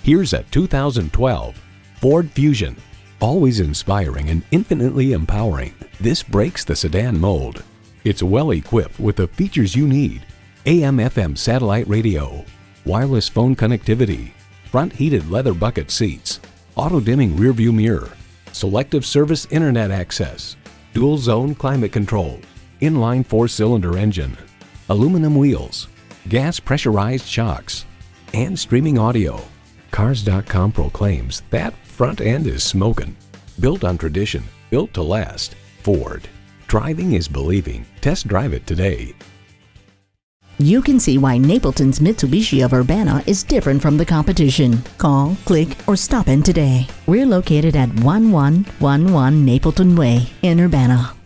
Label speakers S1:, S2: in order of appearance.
S1: Here's a 2012 Ford Fusion. Always inspiring and infinitely empowering, this breaks the sedan mold. It's well equipped with the features you need: AM/FM satellite radio, wireless phone connectivity, front heated leather bucket seats, auto-dimming rearview mirror, selective service internet access, dual zone climate control, inline 4-cylinder engine, aluminum wheels, gas pressurized shocks, and streaming audio. Cars.com proclaims that front end is smoking. Built on tradition, built to last. Ford. Driving is believing. Test drive it today.
S2: You can see why Napleton's Mitsubishi of Urbana is different from the competition. Call, click, or stop in today. We're located at 1111 Napleton Way in Urbana.